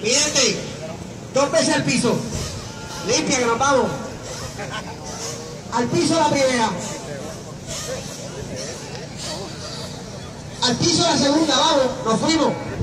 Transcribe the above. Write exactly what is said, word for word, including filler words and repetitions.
Mi gente, dos veces al piso. Limpia, que nos vamos. Al piso la primera. Al piso la segunda, vamos, nos fuimos.